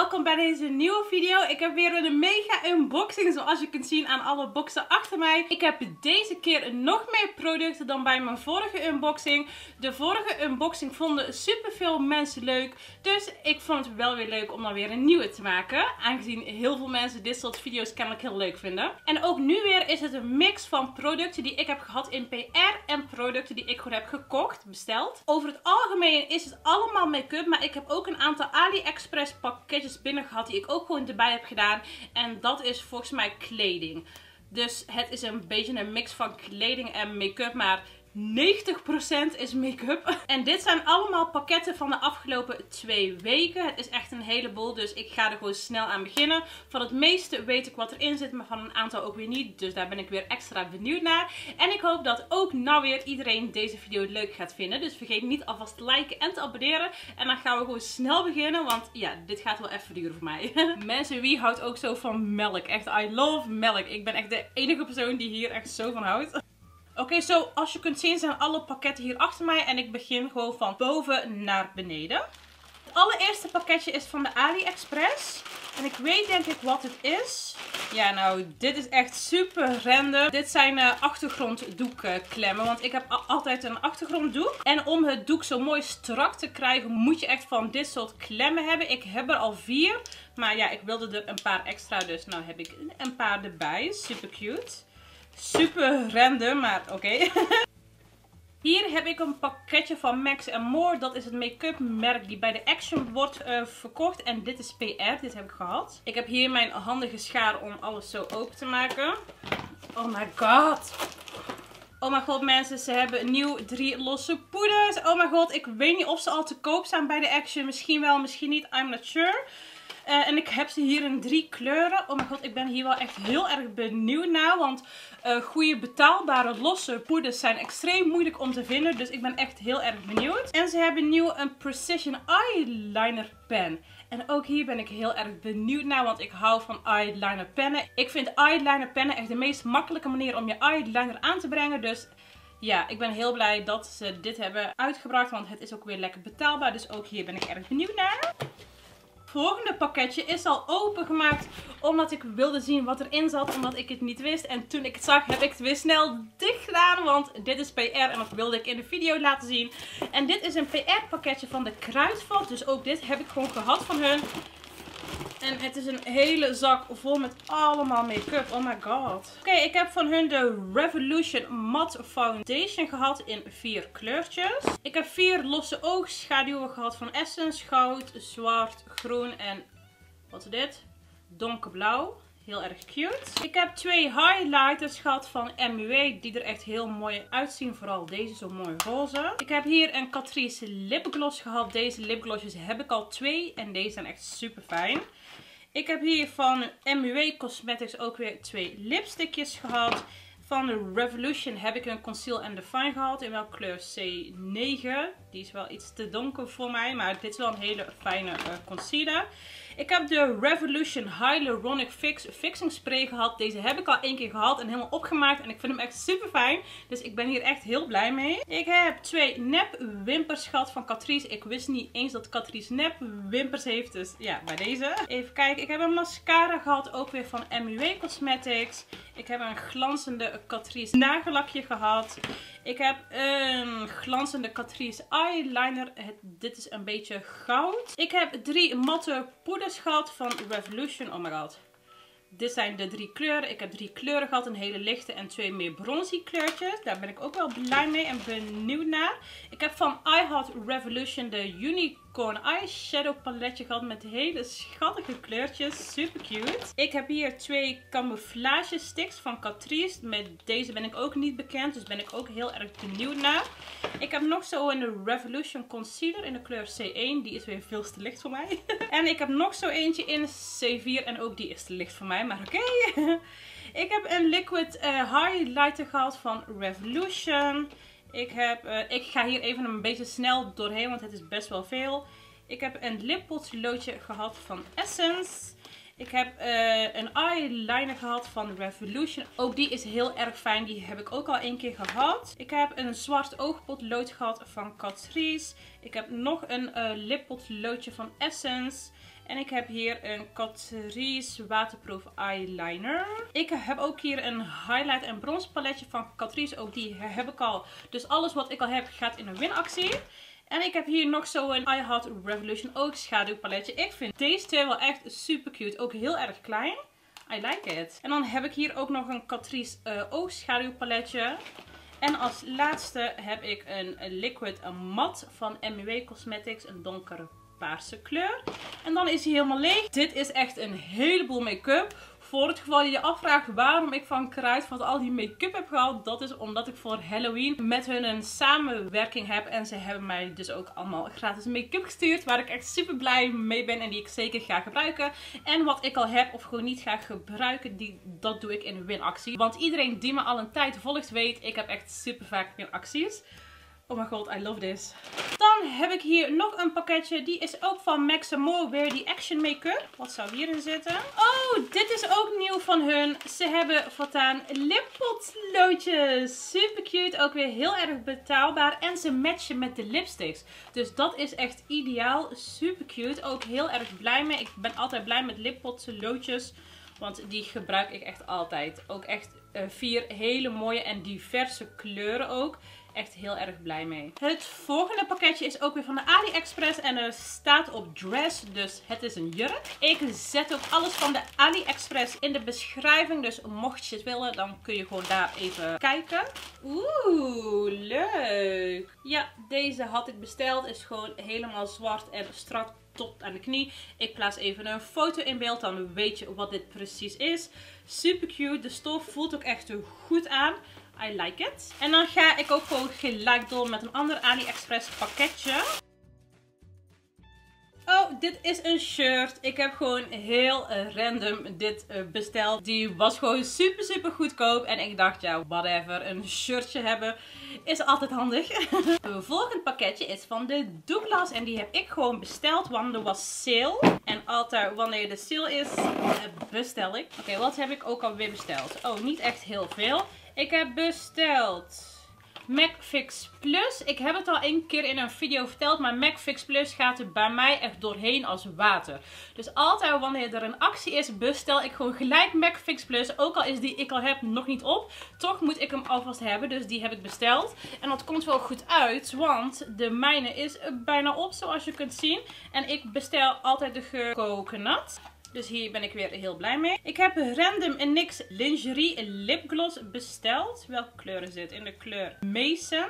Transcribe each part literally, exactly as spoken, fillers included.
welkom bij deze nieuwe video. Ik heb weer een mega unboxing zoals je kunt zien aan alle boxen achter mij. Ik heb deze keer nog meer producten dan bij mijn vorige unboxing. De vorige unboxing vonden superveel mensen leuk. Dus ik vond het wel weer leuk om dan weer een nieuwe te maken. Aangezien heel veel mensen dit soort video's kennelijk heel leuk vinden. En ook nu weer is het een mix van producten die ik heb gehad in P R en producten die ik gewoon heb gekocht, besteld. Over het algemeen is het allemaal make-up, maar ik heb ook een aantal AliExpress pakketjes binnen gehad die ik ook gewoon erbij heb gedaan. En dat is volgens mij kleding. Dus het is een beetje een mix van kleding en make-up, maar negentig procent is make-up. En dit zijn allemaal pakketten van de afgelopen twee weken. Het is echt een heleboel, dus ik ga er gewoon snel aan beginnen. Van het meeste weet ik wat erin zit, maar van een aantal ook weer niet. Dus daar ben ik weer extra benieuwd naar. En ik hoop dat ook nou weer iedereen deze video leuk gaat vinden. Dus vergeet niet alvast te liken en te abonneren. En dan gaan we gewoon snel beginnen, want ja, dit gaat wel even duren voor mij. Mensen, wie houdt ook zo van melk? Echt, I love melk. Ik ben echt de enige persoon die hier echt zo van houdt. Oké, okay, zo als je kunt zien zijn alle pakketten hier achter mij en ik begin gewoon van boven naar beneden. Het allereerste pakketje is van de AliExpress en ik weet denk ik wat het is. Ja, nou, dit is echt super random. Dit zijn uh, achtergronddoekklemmen, want ik heb altijd een achtergronddoek. En om het doek zo mooi strak te krijgen moet je echt van dit soort klemmen hebben. Ik heb er al vier, maar ja, ik wilde er een paar extra, dus nou heb ik een paar erbij. Super cute. Super random, maar oké. Okay. Hier heb ik een pakketje van Max and More. Dat is het make-up merk die bij de Action wordt uh, verkocht. En dit is P R, dit heb ik gehad. Ik heb hier mijn handige schaar om alles zo open te maken. Oh my god. Oh mijn god mensen, ze hebben nieuw drie losse poeders. Oh mijn god, ik weet niet of ze al te koop zijn bij de Action. Misschien wel, misschien niet, I'm not sure. Uh, en ik heb ze hier in drie kleuren. Oh mijn god, ik ben hier wel echt heel erg benieuwd naar. Want uh, goede betaalbare losse poeders zijn extreem moeilijk om te vinden. Dus ik ben echt heel erg benieuwd. En ze hebben nieuw een Precision Eyeliner pen. En ook hier ben ik heel erg benieuwd naar, want ik hou van eyeliner pennen. Ik vind eyeliner pennen echt de meest makkelijke manier om je eyeliner aan te brengen. Dus ja, ik ben heel blij dat ze dit hebben uitgebracht, want het is ook weer lekker betaalbaar. Dus ook hier ben ik erg benieuwd naar. Het volgende pakketje is al opengemaakt omdat ik wilde zien wat erin zat, omdat ik het niet wist. En toen ik het zag heb ik het weer snel dicht gedaan, want dit is P R en dat wilde ik in de video laten zien. En dit is een P R pakketje van de Kruidvat, dus ook dit heb ik gewoon gehad van hun. En het is een hele zak vol met allemaal make-up. Oh my god. Oké, okay, ik heb van hun de Revolution Matte Foundation gehad in vier kleurtjes. Ik heb vier losse oogschaduwen gehad van Essence. Goud, zwart, groen en wat is dit? Donkerblauw. Heel erg cute. Ik heb twee highlighters gehad van M U A die er echt heel mooi uitzien. Vooral deze zo mooi roze. Ik heb hier een Catrice lipgloss gehad. Deze lipglossjes heb ik al twee en deze zijn echt super fijn. Ik heb hier van M U A Cosmetics ook weer twee lipstickjes gehad. Van de Revolution heb ik een Conceal and Define gehad in welke kleur C negen. Die is wel iets te donker voor mij, maar dit is wel een hele fijne uh, concealer. Ik heb de Revolution Hyaluronic Fix Fixing Spray gehad. Deze heb ik al één keer gehad en helemaal opgemaakt. En ik vind hem echt super fijn. Dus ik ben hier echt heel blij mee. Ik heb twee nep wimpers gehad van Catrice. Ik wist niet eens dat Catrice nep wimpers heeft. Dus ja, bij deze. Even kijken. Ik heb een mascara gehad. Ook weer van M U A Cosmetics. Ik heb een glanzende Catrice nagellakje gehad. Ik heb een glanzende Catrice eyeliner. Het, dit is een beetje goud. Ik heb drie matte poeders gehad van Revolution. Oh my god. Dit zijn de drie kleuren. Ik heb drie kleuren gehad. Een hele lichte en twee meer bronzy kleurtjes. Daar ben ik ook wel blij mee en benieuwd naar. Ik heb van I Heart Revolution de Unicorn Eyeshadow paletje gehad met hele schattige kleurtjes. Super cute. Ik heb hier twee camouflage sticks van Catrice. Met deze ben ik ook niet bekend. Dus ben ik ook heel erg benieuwd naar. Ik heb nog zo een Revolution concealer in de kleur C één. Die is weer veel te licht voor mij. En ik heb nog zo eentje in C vier. En ook die is te licht voor mij. Maar oké. Okay. Ik heb een liquid uh, highlighter gehad van Revolution. Ik, heb, uh, ik ga hier even een beetje snel doorheen, want het is best wel veel. Ik heb een lippotloodje gehad van Essence. Ik heb uh, een eyeliner gehad van Revolution. Ook die is heel erg fijn. Die heb ik ook al één keer gehad. Ik heb een zwart oogpotlood gehad van Catrice. Ik heb nog een uh, lippotloodje van Essence. En ik heb hier een Catrice waterproof eyeliner. Ik heb ook hier een highlight en brons paletje van Catrice. Ook die heb ik al. Dus alles wat ik al heb gaat in een winactie. En ik heb hier nog zo'n I Heart Revolution oogschaduwpaletje. Ik vind deze twee wel echt super cute. Ook heel erg klein. I like it. En dan heb ik hier ook nog een Catrice uh, oogschaduwpaletje. En als laatste heb ik een liquid matte van M W Cosmetics. Een donkere paarse kleur. En dan is hij helemaal leeg. Dit is echt een heleboel make-up. Voor het geval je je afvraagt waarom ik van Kruidvat al die make-up heb gehaald. Dat is omdat ik voor Halloween met hun een samenwerking heb. En ze hebben mij dus ook allemaal gratis make-up gestuurd. Waar ik echt super blij mee ben en die ik zeker ga gebruiken. En wat ik al heb of gewoon niet ga gebruiken, die, dat doe ik in een winactie. Want iedereen die me al een tijd volgt weet, ik heb echt super vaak winacties. Oh my god, I love this. Dan heb ik hier nog een pakketje. Die is ook van Max and More. Weer die Action Make-up. Wat zou hierin zitten? Oh, dit is ook nieuw van hun. Ze hebben voortaan lippotloodjes. Super cute. Ook weer heel erg betaalbaar. En ze matchen met de lipsticks. Dus dat is echt ideaal. Super cute. Ook heel erg blij mee. Ik ben altijd blij met lippotloodjes. Want die gebruik ik echt altijd. Ook echt uh, vier hele mooie en diverse kleuren ook. Echt heel erg blij mee. Het volgende pakketje is ook weer van de AliExpress. En er staat op dress. Dus het is een jurk. Ik zet ook alles van de AliExpress in de beschrijving. Dus mocht je het willen, dan kun je gewoon daar even kijken. Oeh, leuk. Ja, deze had ik besteld. Is gewoon helemaal zwart en strak tot aan de knie. Ik plaats even een foto in beeld. Dan weet je wat dit precies is. Super cute. De stof voelt ook echt goed aan. I like it. En dan ga ik ook gewoon gelijk door met een ander AliExpress pakketje. Oh, dit is een shirt. Ik heb gewoon heel uh, random dit uh, besteld. Die was gewoon super super goedkoop. En ik dacht, ja, whatever. Een shirtje hebben is altijd handig. Het volgende pakketje is van de Douglas. En die heb ik gewoon besteld, want er was sale. En altijd wanneer de sale is, uh, bestel ik. Oké, okay, wat heb ik ook alweer besteld? Oh, niet echt heel veel. Ik heb besteld MAC Fix Plus. Ik heb het al een keer in een video verteld, maar MAC Fix Plus gaat er bij mij echt doorheen als water. Dus altijd wanneer er een actie is, bestel ik gewoon gelijk MAC Fix Plus. Ook al is die ik al heb nog niet op, toch moet ik hem alvast hebben. Dus die heb ik besteld. En dat komt wel goed uit, want de mijne is bijna op, zoals je kunt zien. En ik bestel altijd de geur coconut. Dus hier ben ik weer heel blij mee. Ik heb Random N X Lingerie Lipgloss besteld. Welke kleur is dit? In de kleur Mason.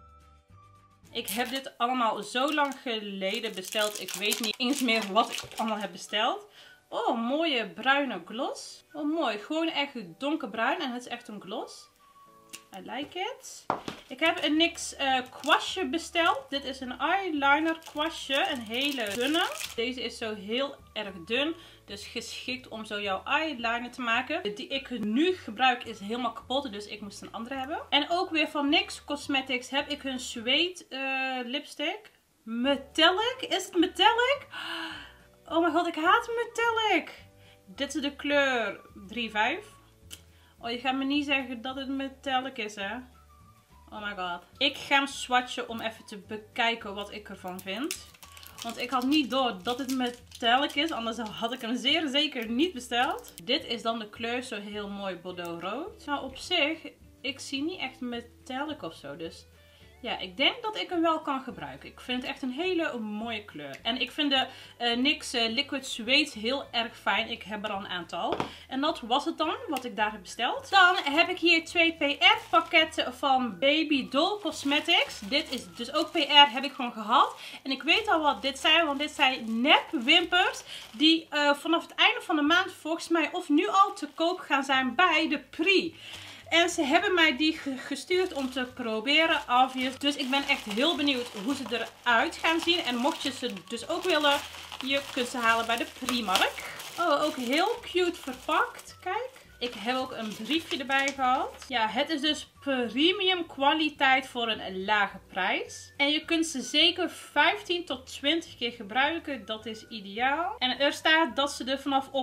Ik heb dit allemaal zo lang geleden besteld. Ik weet niet eens meer wat ik allemaal heb besteld. Oh, mooie bruine gloss. Oh, mooi. Gewoon echt donkerbruin. En het is echt een gloss. I like it. Ik heb een N X uh, kwastje besteld. Dit is een eyeliner kwastje. Een hele dunne. Deze is zo heel erg dun. Dus geschikt om zo jouw eyeliner te maken. Die ik nu gebruik is helemaal kapot. Dus ik moest een andere hebben. En ook weer van N Y X Cosmetics heb ik hun Suede uh, lipstick. Metallic. Is het metallic? Oh mijn god, ik haat metallic. Dit is de kleur drie vijf. Oh, je gaat me niet zeggen dat het metallic is, hè? Oh my god. Ik ga hem swatchen om even te bekijken wat ik ervan vind. Want ik had niet door dat het metallic is. Anders had ik hem zeer zeker niet besteld. Dit is dan de kleur zo heel mooi bordeaux rood. Nou, op zich, ik zie niet echt metallic of zo. Dus ja, ik denk dat ik hem wel kan gebruiken. Ik vind het echt een hele mooie kleur. En ik vind de uh, N Y X uh, Liquid Suede heel erg fijn. Ik heb er al een aantal. En dat was het dan, wat ik daar heb besteld. Dan heb ik hier twee P R pakketten van Baby Doll Cosmetics. Dit is dus ook P R, heb ik gewoon gehad. En ik weet al wat dit zijn, want dit zijn nep wimpers. Die uh, vanaf het einde van de maand volgens mij of nu al te koop gaan zijn bij de Pri. En ze hebben mij die gestuurd om te proberen, obvious. Dus ik ben echt heel benieuwd hoe ze eruit gaan zien. En mocht je ze dus ook willen, je kunt ze halen bij de Primark. Oh, ook heel cute verpakt. Kijk. Ik heb ook een briefje erbij gehad. Ja, het is dus premium kwaliteit voor een lage prijs. En je kunt ze zeker vijftien tot twintig keer gebruiken. Dat is ideaal. En er staat dat ze er vanaf oktober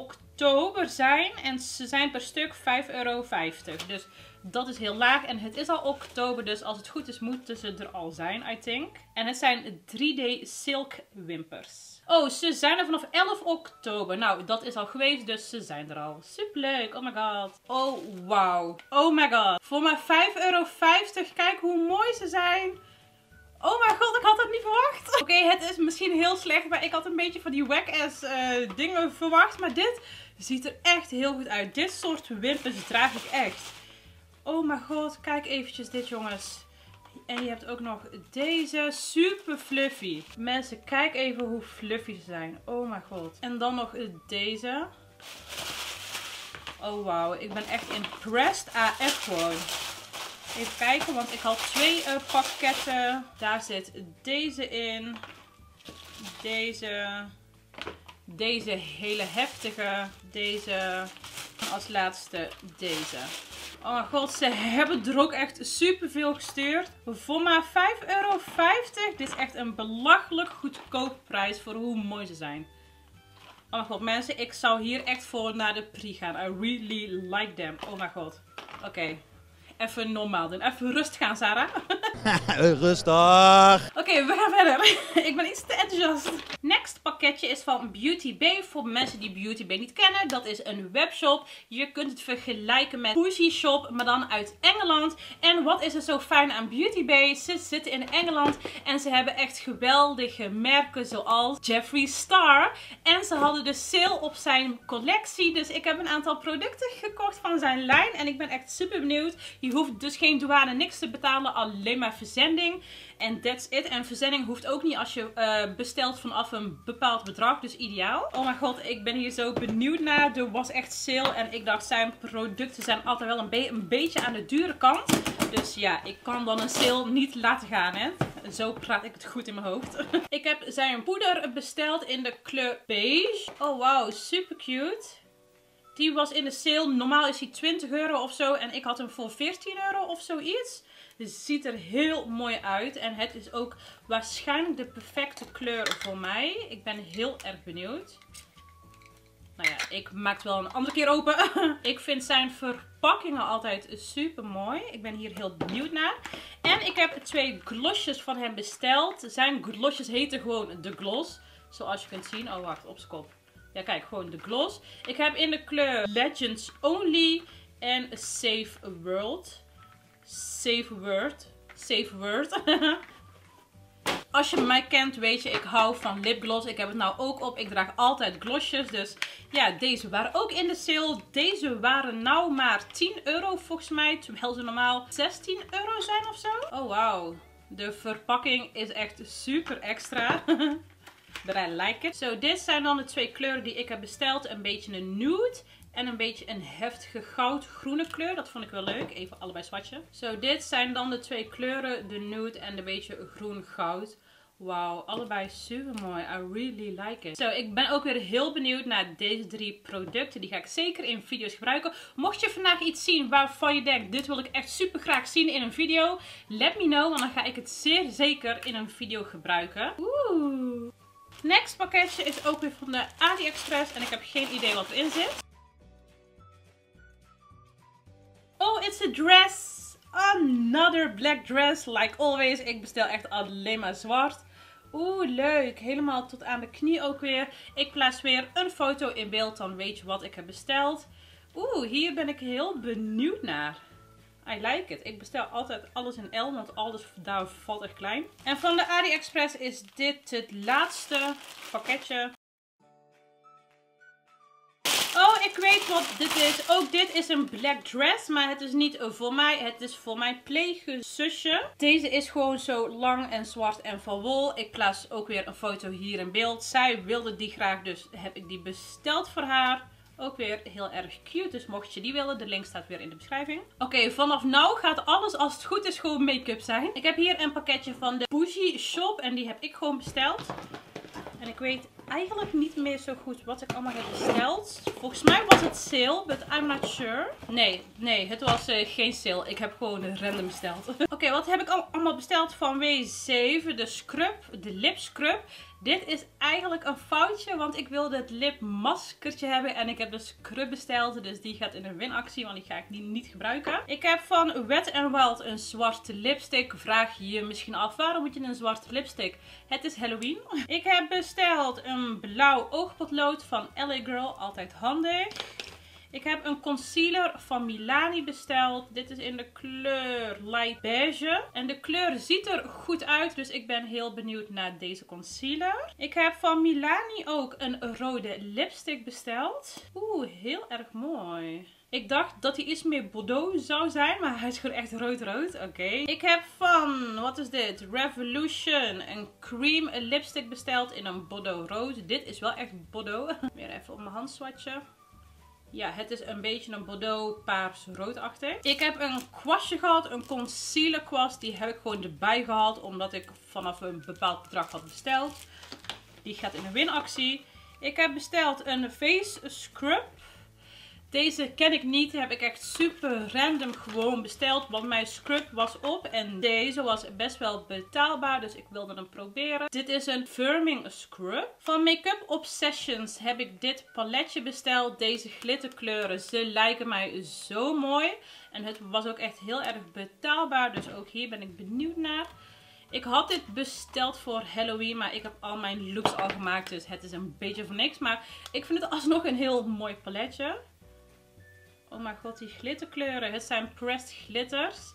oktober zijn. En ze zijn per stuk vijf euro vijftig. Dus dat is heel laag. En het is al oktober, dus als het goed is moeten ze er al zijn, I think. En het zijn drie D silk wimpers. Oh, ze zijn er vanaf elf oktober. Nou, dat is al geweest, dus ze zijn er al. Superleuk, oh my god. Oh, wauw. Oh my god. Voor maar vijf euro vijftig, kijk hoe mooi ze zijn. Oh mijn god, ik had het niet verwacht. Oké, okay, het is misschien heel slecht, maar ik had een beetje van die whack-ass uh, dingen verwacht. Maar dit ziet er echt heel goed uit. Dit soort wimpers draag ik echt. Oh mijn god, kijk eventjes dit jongens. En je hebt ook nog deze, super fluffy. Mensen, kijk even hoe fluffy ze zijn. Oh mijn god. En dan nog deze. Oh wauw, ik ben echt impressed A F gewoon. Even kijken, want ik had twee uh, pakketten. Daar zit deze in. Deze. Deze hele heftige. Deze. En als laatste deze. Oh mijn god, ze hebben er ook echt super veel gestuurd. Voor maar vijf euro vijftig. Dit is echt een belachelijk goedkoop prijs voor hoe mooi ze zijn. Oh mijn god, mensen, ik zou hier echt voor naar de Pri gaan. I really like them. Oh mijn god. Oké. Okay. Even normaal doen. Even rust gaan, Sarah. Rustig. Oké, okay, we gaan verder. Ik ben iets te enthousiast. Next pakketje is van Beauty Bay. Voor mensen die Beauty Bay niet kennen. Dat is een webshop. Je kunt het vergelijken met Bougie Shop. Maar dan uit Engeland. En wat is er zo fijn aan Beauty Bay? Ze zitten in Engeland. En ze hebben echt geweldige merken zoals Jeffree Star. En ze hadden de sale op zijn collectie. Dus ik heb een aantal producten gekocht van zijn lijn. En ik ben echt super benieuwd. Je hoeft dus geen douane, niks te betalen, alleen maar verzending. En that's it. En verzending hoeft ook niet als je uh, bestelt vanaf een bepaald bedrag. Dus ideaal. Oh mijn god, ik ben hier zo benieuwd naar. Er was echt sale. En ik dacht, zijn producten zijn altijd wel een, be een beetje aan de dure kant. Dus ja, ik kan dan een sale niet laten gaan, hè. Zo praat ik het goed in mijn hoofd. Ik heb zijn poeder besteld in de kleur beige. Oh wauw, super cute. Die was in de sale. Normaal is hij twintig euro of zo. En ik had hem voor veertien euro of zoiets. Dus het ziet er heel mooi uit. En het is ook waarschijnlijk de perfecte kleur voor mij. Ik ben heel erg benieuwd. Nou ja, ik maak het wel een andere keer open. Ik vind zijn verpakkingen altijd super mooi. Ik ben hier heel benieuwd naar. En ik heb twee glossjes van hem besteld. Zijn glossjes heten gewoon de Gloss. Zoals je kunt zien. Oh wacht, op z'n kop. Ja, kijk, gewoon de gloss. Ik heb in de kleur Legends Only en Safe World. Safe Word. Safe Word. Als je mij kent, weet je, ik hou van lipgloss. Ik heb het nou ook op. Ik draag altijd glossjes. Dus ja, deze waren ook in de sale. Deze waren nou maar tien euro volgens mij. Terwijl ze normaal zestien euro zijn of zo. Oh, wauw. De verpakking is echt super extra. But I like it. Zo, dit zijn dan de twee kleuren die ik heb besteld. Een beetje een nude en een beetje een heftige goudgroene kleur. Dat vond ik wel leuk. Even allebei swatchen. Zo, dit zijn dan de twee kleuren. De nude en de beetje groen-goud. Wauw, allebei super mooi. I really like it. Zo, ik ben ook weer heel benieuwd naar deze drie producten. Die ga ik zeker in video's gebruiken. Mocht je vandaag iets zien waarvan je denkt, dit wil ik echt super graag zien in een video. Let me know, want dan ga ik het zeer zeker in een video gebruiken. Oeh. Next pakketje is ook weer van de AliExpress. En ik heb geen idee wat erin zit. Oh, it's a dress. Another black dress. Like always. Ik bestel echt alleen maar zwart. Oeh, leuk. Helemaal tot aan de knie ook weer. Ik plaats weer een foto in beeld. Dan weet je wat ik heb besteld. Oeh, hier ben ik heel benieuwd naar. I like it. Ik bestel altijd alles in L, want alles daar valt echt klein. En van de AliExpress is dit het laatste pakketje. Oh, ik weet wat dit is. Ook dit is een black dress, maar het is niet voor mij. Het is voor mijn pleegzusje. Deze is gewoon zo lang en zwart en van wol. Ik plaats ook weer een foto hier in beeld. Zij wilde die graag, dus heb ik die besteld voor haar. Ook weer heel erg cute. Dus mocht je die willen, de link staat weer in de beschrijving. Oké, okay, vanaf nu gaat alles als het goed is gewoon make-up zijn. Ik heb hier een pakketje van de Bougie Shop. En die heb ik gewoon besteld. En ik weet eigenlijk niet meer zo goed wat ik allemaal heb besteld. Volgens mij was het sale, but I'm not sure. Nee, nee, het was uh, geen sale. Ik heb gewoon random besteld. Oké, okay, wat heb ik allemaal besteld van W zeven? De scrub, de lip scrub. Dit is eigenlijk een foutje, want ik wilde het lipmaskertje hebben. En ik heb de scrub besteld, dus die gaat in een winactie, want die ga ik niet, niet gebruiken. Ik heb van Wet n Wild een zwarte lipstick. Vraag je je misschien af, waarom moet je een zwarte lipstick? Het is Halloween. Ik heb besteld een blauw oogpotlood van L A Girl, altijd handig. Ik heb een concealer van Milani besteld. Dit is in de kleur light beige. En de kleur ziet er goed uit. Dus ik ben heel benieuwd naar deze concealer. Ik heb van Milani ook een rode lipstick besteld. Oeh, heel erg mooi. Ik dacht dat hij iets meer Bordeaux zou zijn. Maar hij is gewoon echt rood-rood. Oké. Okay. Ik heb van, wat is dit? Revolution een cream lipstick besteld in een Bordeaux rood. Dit is wel echt Bordeaux. Weer even op mijn hand swatchen. Ja, het is een beetje een Bordeaux paars roodachtig. Ik heb een kwastje gehad, een concealer kwast. Die heb ik gewoon erbij gehaald, omdat ik vanaf een bepaald bedrag had besteld. Die gaat in een winactie. Ik heb besteld een face scrub. Deze ken ik niet, heb ik echt super random gewoon besteld, want mijn scrub was op en deze was best wel betaalbaar, dus ik wilde hem proberen. Dit is een firming scrub. Van Make-up Obsessions heb ik dit paletje besteld. Deze glitterkleuren, ze lijken mij zo mooi en het was ook echt heel erg betaalbaar, dus ook hier ben ik benieuwd naar. Ik had dit besteld voor Halloween, maar ik heb al mijn looks al gemaakt, dus het is een beetje voor niks. Maar ik vind het alsnog een heel mooi paletje. Oh mijn god, die glitterkleuren. Het zijn pressed glitters.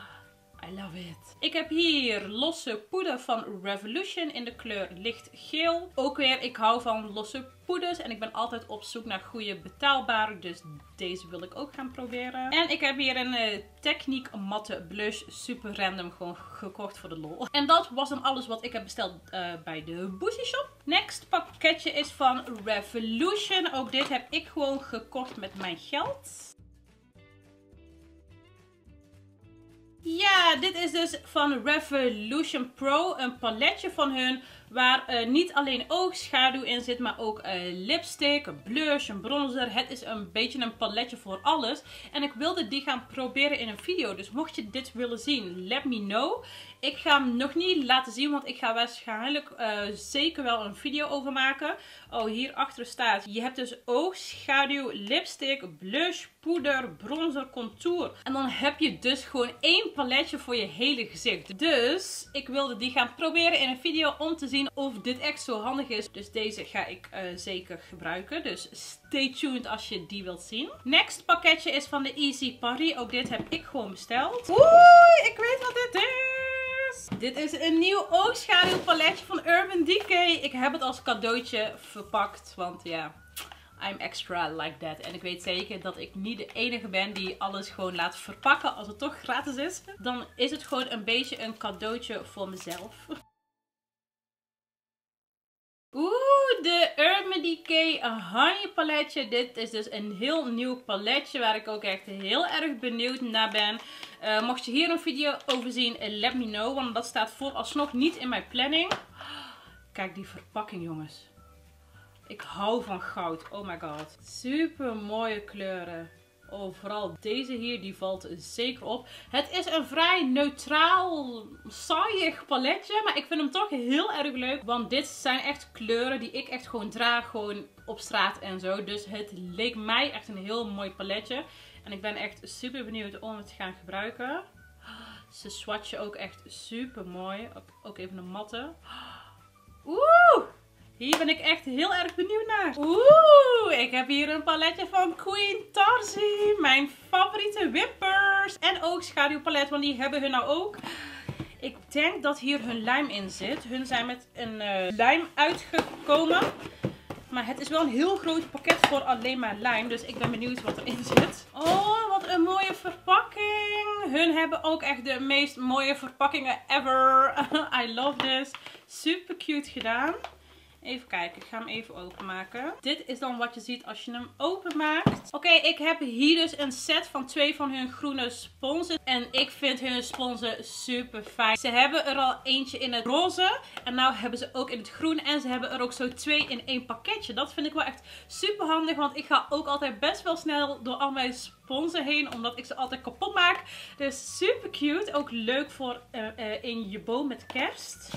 I love it. Ik heb hier losse poeder van Revolution in de kleur lichtgeel. Ook weer, ik hou van losse poeders. En ik ben altijd op zoek naar goede betaalbare. Dus deze wil ik ook gaan proberen. En ik heb hier een uh, Technique matte blush. Super random gewoon gekocht voor de lol. En dat was dan alles wat ik heb besteld uh, bij de Boosie Shop. Next pakketje is van Revolution. Ook dit heb ik gewoon gekocht met mijn geld. Ja, dit is dus van Revolution Pro. Een paletje van hun waar uh, niet alleen oogschaduw in zit, maar ook uh, lipstick, een blush, een bronzer. Het is een beetje een paletje voor alles. En ik wilde die gaan proberen in een video. Dus mocht je dit willen zien, let me know. Ik ga hem nog niet laten zien, want ik ga waarschijnlijk uh, zeker wel een video over maken. Oh, hierachter staat, je hebt dus oogschaduw, lipstick, blush, poeder, bronzer, contour. En dan heb je dus gewoon één paletje voor je hele gezicht. Dus ik wilde die gaan proberen in een video om te zien of dit echt zo handig is. Dus deze ga ik uh, zeker gebruiken. Dus stay tuned als je die wilt zien. Next pakketje is van de Easy Paris. Ook dit heb ik gewoon besteld. Oeh, ik weet wat dit is. Dit is een nieuw oogschaduw paletje van Urban Decay. Ik heb het als cadeautje verpakt, want ja, I'm extra like that. En ik weet zeker dat ik niet de enige ben die alles gewoon laat verpakken als het toch gratis is. Dan is het gewoon een beetje een cadeautje voor mezelf. Oeh, de Urban Decay Honey paletje. Dit is dus een heel nieuw paletje waar ik ook echt heel erg benieuwd naar ben. Uh, mocht je hier een video over zien, let me know. Want dat staat vooralsnog niet in mijn planning. Kijk die verpakking, jongens. Ik hou van goud. Oh my god. Super mooie kleuren. Oh, vooral deze hier, die valt zeker op. Het is een vrij neutraal, saaiig paletje. Maar ik vind hem toch heel erg leuk. Want dit zijn echt kleuren die ik echt gewoon draag. Gewoon op straat en zo. Dus het leek mij echt een heel mooi paletje. En ik ben echt super benieuwd om het te gaan gebruiken. Ze swatchen ook echt super mooi. Ook, ook even een matte. Oeh! Hier ben ik echt heel erg benieuwd naar. Oeh, ik heb hier een paletje van Queen Tarzi. Mijn favoriete wimpers. En oogschaduwpalet, want die hebben hun nou ook. Ik denk dat hier hun lijm in zit. Hun zijn met een uh, lijm uitgekomen. Maar het is wel een heel groot pakket voor alleen maar lijm. Dus ik ben benieuwd wat erin zit. Oh, wat een mooie verpakking. Hun hebben ook echt de meest mooie verpakkingen ever. I love this. Super cute gedaan. Even kijken, ik ga hem even openmaken. Dit is dan wat je ziet als je hem openmaakt. Oké, okay, ik heb hier dus een set van twee van hun groene sponsen. En ik vind hun sponsen super fijn. Ze hebben er al eentje in het roze. En nou hebben ze ook in het groen. En ze hebben er ook zo twee in één pakketje. Dat vind ik wel echt super handig. Want ik ga ook altijd best wel snel door al mijn sponsen heen. Omdat ik ze altijd kapot maak. Dus super cute. Ook leuk voor uh, uh, in je boom met kerst.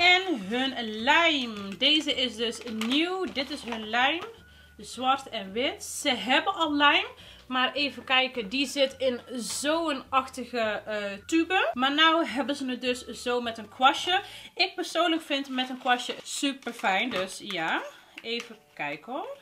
En hun lijm. Deze is dus nieuw. Dit is hun lijm. Zwart en wit. Ze hebben al lijm. Maar even kijken, die zit in zo'n achtige uh, tube. Maar nou hebben ze het dus zo met een kwastje. Ik persoonlijk vind met een kwastje super fijn. Dus ja, even kijken hoor.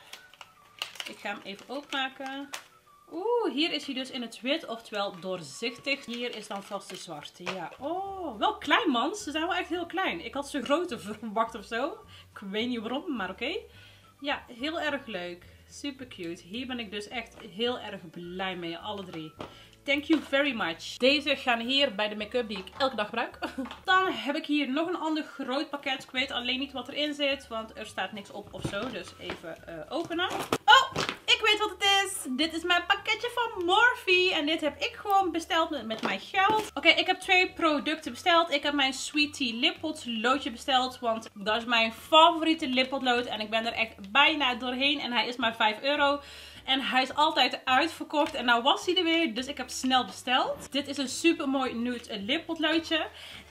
Ik ga hem even openmaken. Oeh, hier is hij dus in het wit, oftewel doorzichtig. Hier is dan vast de zwarte. Ja, oh, wel klein man. Ze zijn wel echt heel klein. Ik had ze groter verwacht of zo. Ik weet niet waarom, maar oké. Okay. Ja, heel erg leuk. Super cute. Hier ben ik dus echt heel erg blij mee, alle drie. Thank you very much. Deze gaan hier bij de make-up die ik elke dag gebruik. Dan heb ik hier nog een ander groot pakket. Ik weet alleen niet wat erin zit, want er staat niks op of zo. Dus even uh, openen. Oh, ik weet wat het is. Dit is mijn pakketje van Morphe. En dit heb ik gewoon besteld met, met mijn geld. Oké, okay, ik heb twee producten besteld. Ik heb mijn Sweet Tea lippotloodje besteld. Want dat is mijn favoriete lippotlood. En ik ben er echt bijna doorheen. En hij is maar vijf euro. En hij is altijd uitverkocht. En nou was hij er weer. Dus ik heb snel besteld. Dit is een super mooi nude lippotloodje.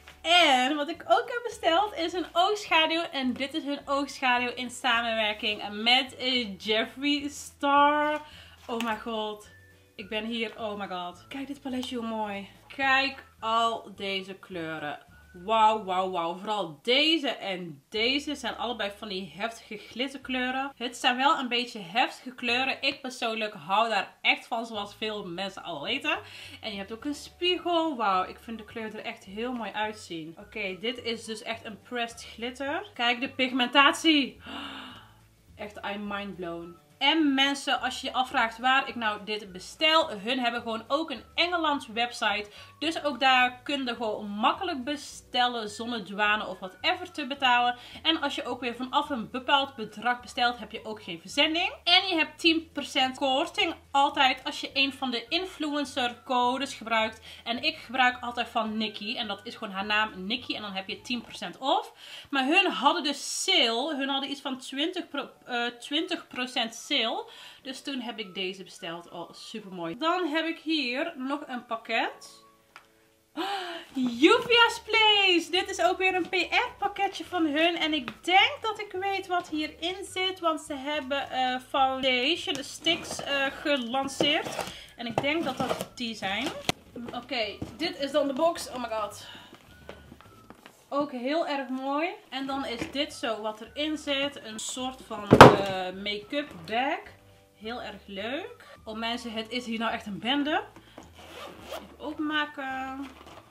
En wat ik ook heb besteld is een oogschaduw. En dit is hun oogschaduw in samenwerking met Jeffree Star. Oh mijn god. Ik ben hier. Oh my god. Kijk dit paletje hoe mooi. Kijk al deze kleuren. Wauw, wauw, wauw. Vooral deze en deze zijn allebei van die heftige glitterkleuren. Het zijn wel een beetje heftige kleuren. Ik persoonlijk hou daar echt van, zoals veel mensen al weten. En je hebt ook een spiegel. Wauw, ik vind de kleur er echt heel mooi uitzien. Oké, okay, dit is dus echt een pressed glitter. Kijk de pigmentatie. Echt, I'm mind blown. En mensen, als je je afvraagt waar ik nou dit bestel, hun hebben gewoon ook een Engeland website. Dus ook daar kun je gewoon makkelijk bestellen zonder douane of whatever te betalen. En als je ook weer vanaf een bepaald bedrag bestelt, heb je ook geen verzending. En je hebt tien procent korting altijd als je een van de influencer codes gebruikt. En ik gebruik altijd van Nikki. En dat is gewoon haar naam, Nikki. En dan heb je tien procent off. Maar hun hadden dus sale. Hun hadden iets van twintig procent sale. Dus toen heb ik deze besteld. Oh, super mooi. Dan heb ik hier nog een pakket. Juvia's Place. Dit is ook weer een P R pakketje van hun. En ik denk dat ik weet wat hierin zit. Want ze hebben uh, foundation sticks uh, gelanceerd. En ik denk dat dat die zijn. Oké, okay, dit is dan de box. Oh my god. Ook heel erg mooi. En dan is dit zo wat erin zit. Een soort van uh, make-up bag. Heel erg leuk. Oh mensen, het is hier nou echt een bende. Even openmaken.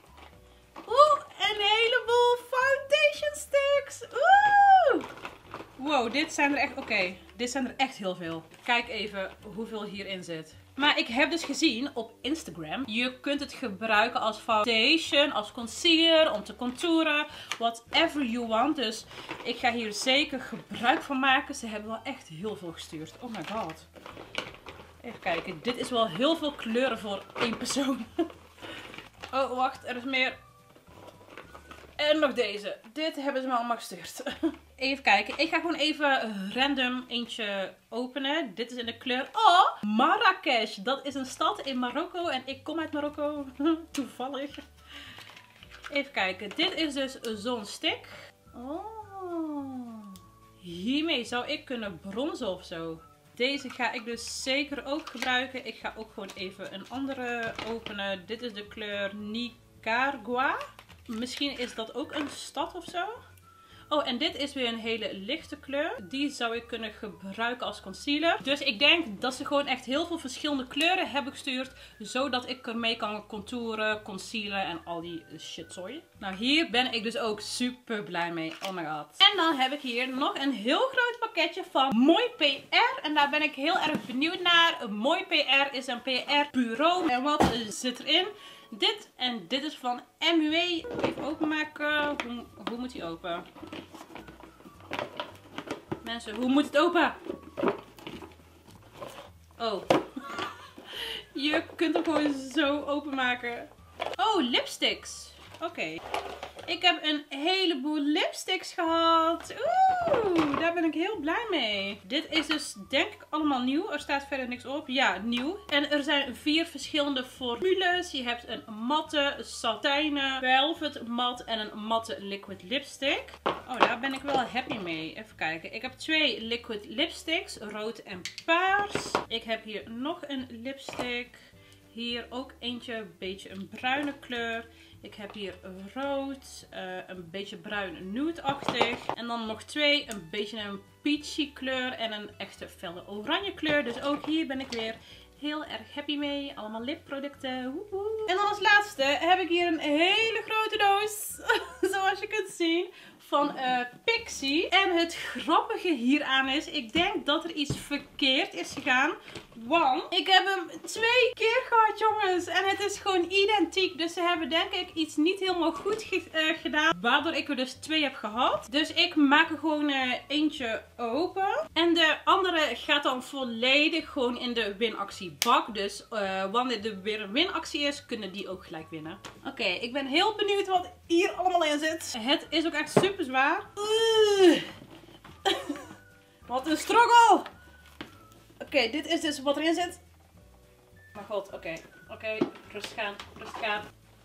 Oeh, een heleboel foundation sticks. Oeh. Wow, dit zijn er echt... Oké, okay, dit zijn er echt heel veel. Kijk even hoeveel hierin zit. Maar ik heb dus gezien op Instagram, je kunt het gebruiken als foundation, als concealer, om te contouren, whatever you want. Dus ik ga hier zeker gebruik van maken. Ze hebben wel echt heel veel gestuurd. Oh my god. Even kijken, dit is wel heel veel kleuren voor één persoon. Oh, wacht, er is meer. En nog deze. Dit hebben ze me allemaal gestuurd. Even kijken. Ik ga gewoon even random eentje openen. Dit is in de kleur... Oh! Marrakesh. Dat is een stad in Marokko. En ik kom uit Marokko. Toevallig. Even kijken. Dit is dus zo'n stick. Oh. Hiermee zou ik kunnen bronzen of zo. Deze ga ik dus zeker ook gebruiken. Ik ga ook gewoon even een andere openen. Dit is de kleur Nicaragua. Misschien is dat ook een stad of zo. Oh, en dit is weer een hele lichte kleur. Die zou ik kunnen gebruiken als concealer. Dus ik denk dat ze gewoon echt heel veel verschillende kleuren hebben gestuurd. Zodat ik ermee kan contouren, concealen en al die shitzooi. Nou, hier ben ik dus ook super blij mee. Oh my god. En dan heb ik hier nog een heel groot pakketje van Mooi P R. En daar ben ik heel erg benieuwd naar. Mooi P R is een P R bureau. En wat zit erin? Dit en dit is van M U E. Even openmaken. Hoe, hoe moet die open? Mensen, hoe moet het open? Oh. Je kunt hem gewoon zo openmaken. Oh, lipsticks. Oké. Okay. Ik heb een heleboel lipsticks gehad. Oeh, daar ben ik heel blij mee. Dit is dus denk ik allemaal nieuw. Er staat verder niks op. Ja, nieuw. En er zijn vier verschillende formules. Je hebt een matte, satijnen, velvet mat en een matte liquid lipstick. Oh, daar ben ik wel happy mee. Even kijken. Ik heb twee liquid lipsticks. Rood en paars. Ik heb hier nog een lipstick. Hier ook eentje, een beetje een bruine kleur. Ik heb hier rood, uh, een beetje bruin nude-achtig. En dan nog twee, een beetje een peachy kleur en een echte felle oranje kleur. Dus ook hier ben ik weer heel erg happy mee. Allemaal lipproducten. Woehoe. En dan als laatste heb ik hier een hele grote doos. Zoals je kunt zien. Van uh, Pixi. En het grappige hieraan is, ik denk dat er iets verkeerd is gegaan. Want ik heb hem twee keer gehad, jongens. En het is gewoon identiek. Dus ze hebben denk ik iets niet helemaal goed ge uh, gedaan. Waardoor ik er dus twee heb gehad. Dus ik maak er gewoon uh, eentje open. En de andere gaat dan volledig gewoon in de winactiebak. Dus uh, wanneer er weer een winactie is, kunnen die ook gelijk winnen. Oké, okay, ik ben heel benieuwd wat hier allemaal in zit. Het is ook echt super zwaar. Uh. Wat een struggle! Oké, okay, dit is dus wat erin zit. Maar god, oké. Okay. Oké, okay, rustig aan, rustig aan.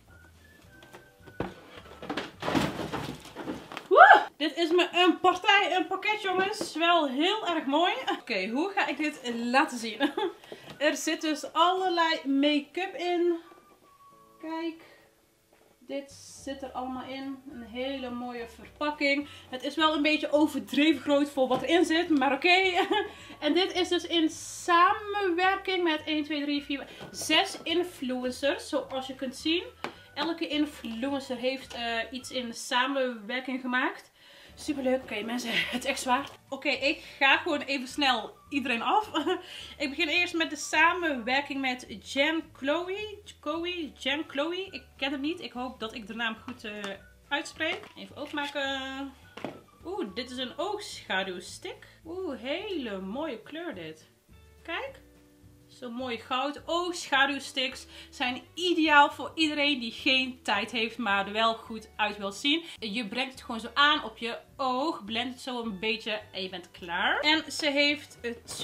Woe! Dit is me een partij, een pakket, jongens. Wel heel erg mooi. Oké, okay, hoe ga ik dit laten zien? Er zit dus allerlei make-up in. Kijk. Dit zit er allemaal in. Een hele mooie verpakking. Het is wel een beetje overdreven groot voor wat erin zit. Maar oké. Okay. En dit is dus in samenwerking met één, twee, drie, vier, zes influencers. Zoals je kunt zien. Elke influencer heeft uh, iets in samenwerking gemaakt. Super leuk. Oké okay, mensen, het is echt zwaar. Oké, okay, ik ga gewoon even snel iedereen af. Ik begin eerst met de samenwerking met Jen Chloe. Chloe, Jen Chloe. Ik ken hem niet. Ik hoop dat ik de naam goed uh, uitspreek. Even openmaken. Oeh, dit is een oogschaduwstick. Oeh, hele mooie kleur dit. Kijk. Zo'n mooi goud. Oogschaduwsticks zijn ideaal voor iedereen die geen tijd heeft, maar er wel goed uit wil zien. Je brengt het gewoon zo aan op je oog. Blend het zo een beetje en je bent klaar. En ze heeft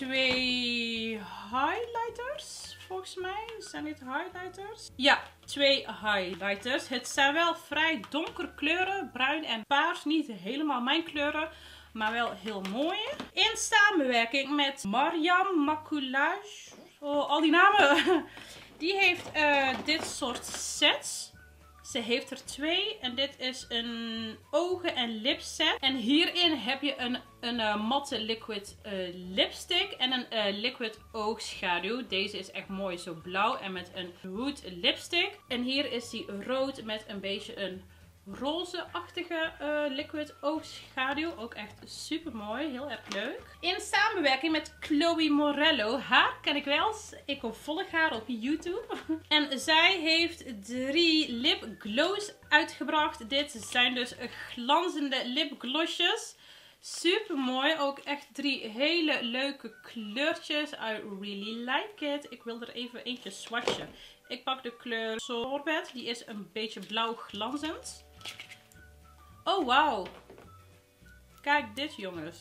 twee highlighters. Volgens mij. Zijn dit highlighters? Ja, twee highlighters. Het zijn wel vrij donkere kleuren. Bruin en paars. Niet helemaal mijn kleuren. Maar wel heel mooi. In samenwerking met Mariam Maculage. Oh, al die namen. Die heeft uh, dit soort sets. Ze heeft er twee. En dit is een ogen- en lipset. En hierin heb je een, een uh, matte liquid uh, lipstick. En een uh, liquid oogschaduw. Deze is echt mooi. Zo blauw. En met een nude lipstick. En hier is die rood met een beetje een roze-achtige uh, liquid oogschaduw. Ook echt super mooi. Heel erg leuk. In samenwerking met Chloe Morello. Haar ken ik wel. Ik volg haar op YouTube. En zij heeft drie lipglows uitgebracht. Dit zijn dus glanzende lipglossjes. Super mooi. Ook echt drie hele leuke kleurtjes. I really like it. Ik wil er even eentje swatchen. Ik pak de kleur Sorbet. Die is een beetje blauw glanzend. Oh, wauw. Kijk dit, jongens.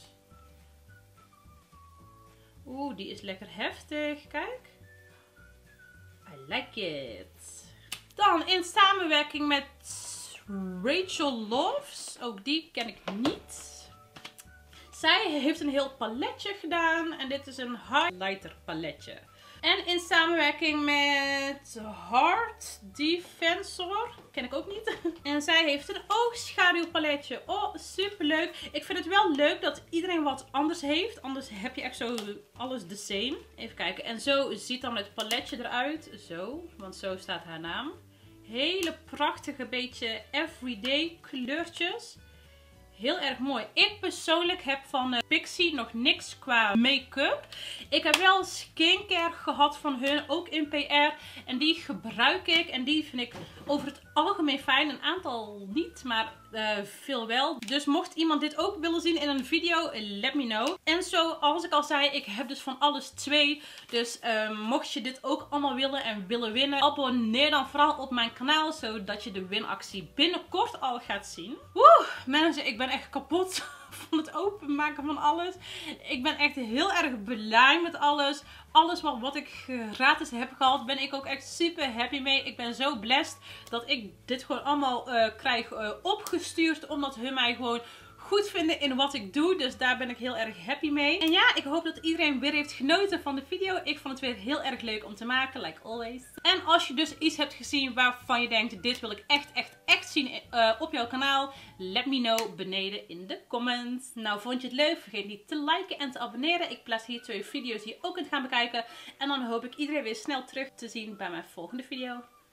Oeh, die is lekker heftig. Kijk. I like it. Dan in samenwerking met Rachel Loves. Ook die ken ik niet. Zij heeft een heel paletje gedaan. En dit is een highlighter paletje. En in samenwerking met Heart Defensor. Ken ik ook niet. En zij heeft een oogschaduwpaletje. Oh, super leuk. Ik vind het wel leuk dat iedereen wat anders heeft. Anders heb je echt zo alles the same. Even kijken. En zo ziet dan het paletje eruit. Zo. Want zo staat haar naam. Hele prachtige beetje everyday kleurtjes. Heel erg mooi. Ik persoonlijk heb van uh, Pixi nog niks qua make-up. Ik heb wel skincare gehad van hun, ook in P R. En die gebruik ik. En die vind ik over het algemeen fijn. Een aantal niet, maar uh, veel wel. Dus mocht iemand dit ook willen zien in een video, let me know. En zoals ik al zei, ik heb dus van alles twee. Dus uh, mocht je dit ook allemaal willen en willen winnen, abonneer dan vooral op mijn kanaal, zodat je de winactie binnenkort al gaat zien. Woe, mensen, ik ben echt kapot van het openmaken van alles. Ik ben echt heel erg blij met alles. Alles wat, wat ik gratis heb gehad, ben ik ook echt super happy mee. Ik ben zo blessed dat ik dit gewoon allemaal uh, krijg uh, opgestuurd. Omdat hun mij gewoon goed vinden in wat ik doe. Dus daar ben ik heel erg happy mee. En ja, ik hoop dat iedereen weer heeft genoten van de video. Ik vond het weer heel erg leuk om te maken, like always. En als je dus iets hebt gezien waarvan je denkt, dit wil ik echt, echt, echt zien uh, op jouw kanaal, let me know beneden in de comments. Nou, vond je het leuk? Vergeet niet te liken en te abonneren. Ik plaats hier twee video's die je ook kunt gaan bekijken. En dan hoop ik iedereen weer snel terug te zien bij mijn volgende video.